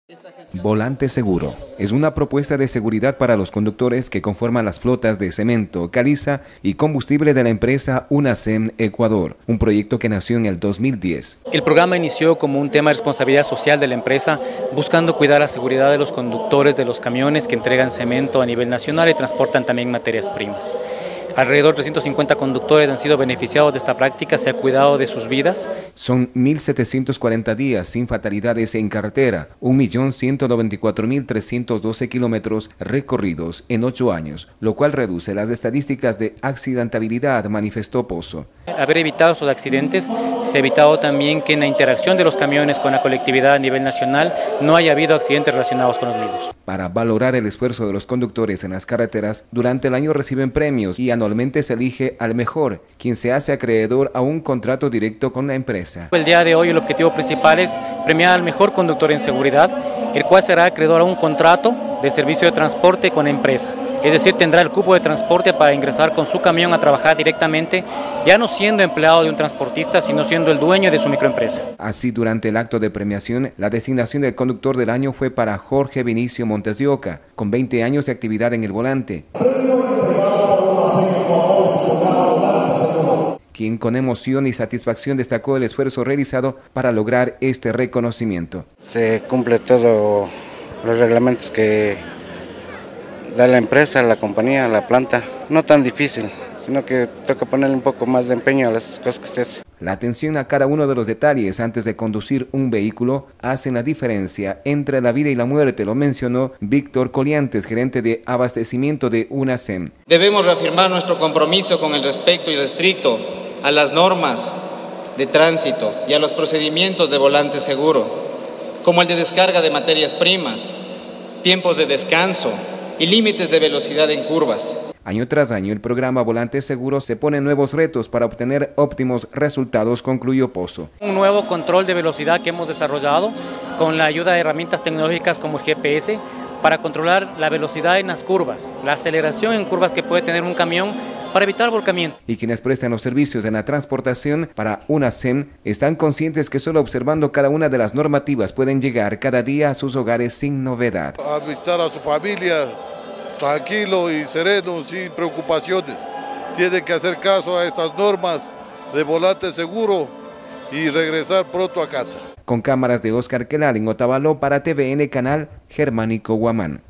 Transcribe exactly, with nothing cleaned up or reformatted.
Volante Seguro es una propuesta de seguridad para los conductores que conforman las flotas de cemento, caliza y combustible de la empresa UNACEM Ecuador, un proyecto que nació en el dos mil diez. El programa inició como un tema de responsabilidad social de la empresa, buscando cuidar la seguridad de los conductores de los camiones que entregan cemento a nivel nacional y transportan también materias primas. Alrededor de trescientos cincuenta conductores han sido beneficiados de esta práctica, se ha cuidado de sus vidas. Son mil setecientos cuarenta días sin fatalidades en carretera, un millón ciento noventa y cuatro mil trescientos doce kilómetros recorridos en ocho años, lo cual reduce las estadísticas de accidentabilidad, manifestó Pozo. Haber evitado estos accidentes, se ha evitado también que en la interacción de los camiones con la colectividad a nivel nacional no haya habido accidentes relacionados con los mismos. Para valorar el esfuerzo de los conductores en las carreteras, durante el año reciben premios y anualmente se elige al mejor, quien se hace acreedor a un contrato directo con la empresa. El día de hoy el objetivo principal es premiar al mejor conductor en seguridad, el cual será acreedor a un contrato de servicio de transporte con la empresa. Es decir, tendrá el cupo de transporte para ingresar con su camión a trabajar directamente, ya no siendo empleado de un transportista, sino siendo el dueño de su microempresa. Así, durante el acto de premiación, la designación del conductor del año fue para Jorge Vinicio Montes de Oca, con veinte años de actividad en el volante, quien con emoción y satisfacción destacó el esfuerzo realizado para lograr este reconocimiento. Se cumple todos los reglamentos que da la empresa, la compañía, la planta. No tan difícil, sino que toca ponerle un poco más de empeño a las cosas que se hacen. La atención a cada uno de los detalles antes de conducir un vehículo hacen la diferencia entre la vida y la muerte, lo mencionó Víctor Coliantes, gerente de abastecimiento de UNACEM. Debemos reafirmar nuestro compromiso con el respeto irrestricto a las normas de tránsito y a los procedimientos de volante seguro, como el de descarga de materias primas, tiempos de descanso y límites de velocidad en curvas. Año tras año, el programa Volante Seguro se pone nuevos retos para obtener óptimos resultados, concluyó Pozo. Un nuevo control de velocidad que hemos desarrollado con la ayuda de herramientas tecnológicas como el G P S para controlar la velocidad en las curvas, la aceleración en curvas que puede tener un camión para evitar volcamiento. Y quienes prestan los servicios en la transportación para UNACEM están conscientes que solo observando cada una de las normativas pueden llegar cada día a sus hogares sin novedad. A visitar a su familia tranquilo y sereno, sin preocupaciones. Tiene que hacer caso a estas normas de volante seguro y regresar pronto a casa. Con cámaras de Oscar Quelal en Otavalo para T V N Canal Germánico Guamán.